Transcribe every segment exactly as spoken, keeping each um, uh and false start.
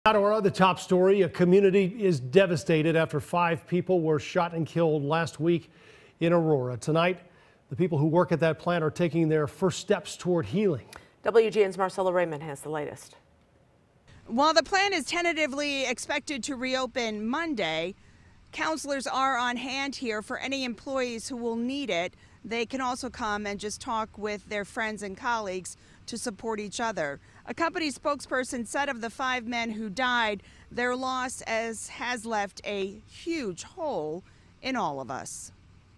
Aurora, the top story, a community is devastated after five people were shot and killed last week in Aurora. Tonight, the people who work at that plant are taking their first steps toward healing. W G N's Marcella Raymond has the latest. While the plant is tentatively expected to reopen Monday, counselors are on hand here for any employees who will need it. They can also come and just talk with their friends and colleagues to support each other. A company spokesperson said of the five men who died, their loss as has left a huge hole in all of us.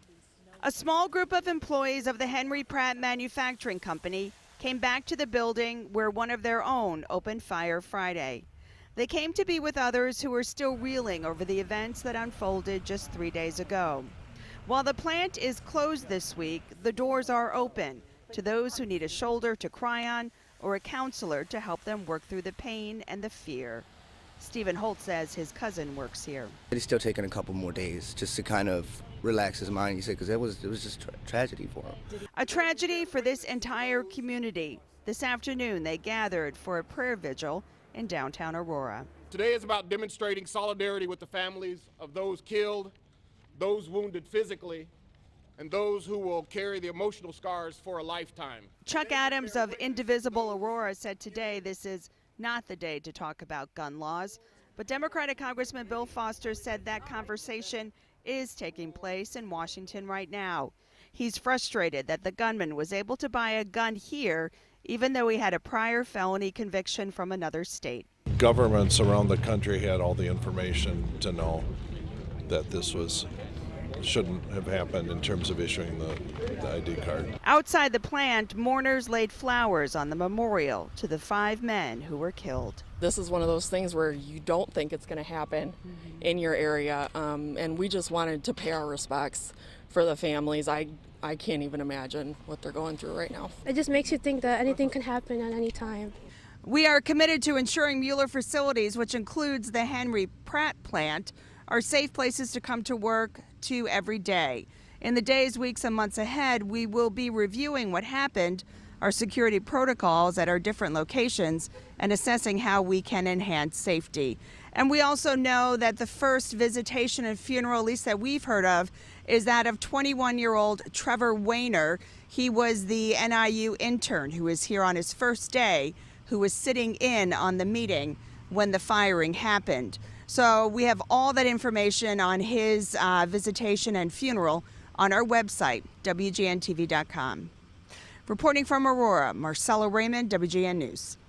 A small group of employees of the Henry Pratt Manufacturing Company came back to the building where one of their own opened fire Friday. They came to be with others who are still reeling over the events that unfolded just three days ago. While the plant is closed this week, the doors are open to those who need a shoulder to cry on or a counselor to help them work through the pain and the fear. Stephen Holt says his cousin works here. He's still taking a couple more days just to kind of relax his mind, he said, because it was, it was just tra tragedy for him. A tragedy for this entire community. This afternoon, they gathered for a prayer vigil in downtown Aurora. Today is about demonstrating solidarity with the families of those killed, those wounded physically, and those who will carry the emotional scars for a lifetime. Chuck Adams of Indivisible Aurora said today this is not the day to talk about gun laws, but Democratic Congressman Bill Foster said that conversation is taking place in Washington right now. He's frustrated that the gunman was able to buy a gun here even though he had a prior felony conviction from another state. Governments around the country had all the information to know that this was shouldn't have happened in terms of issuing the, the I D card. Outside the plant, mourners laid flowers on the memorial to the five men who were killed. This is one of those things where you don't think it's going to happen mm-hmm. in your area, um, and we just wanted to pay our respects for the families. I, I can't even imagine what they're going through right now. It just makes you think that anything can happen at any time. We are committed to ensuring Mueller facilities, which includes the Henry Pratt plant, are safe places to come to work to every day. In the days, weeks, and months ahead, we will be reviewing what happened, our security protocols at our different locations, and assessing how we can enhance safety. And we also know that the first visitation and funeral, at least that we've heard of, is that of twenty-one-year-old Trevor Wayner. He was the N I U intern who was here on his first day, who was sitting in on the meeting when the firing happened. So we have all that information on his uh, visitation and funeral on our website, W G N T V dot com. Reporting from Aurora, Marcella Raymond, W G N News.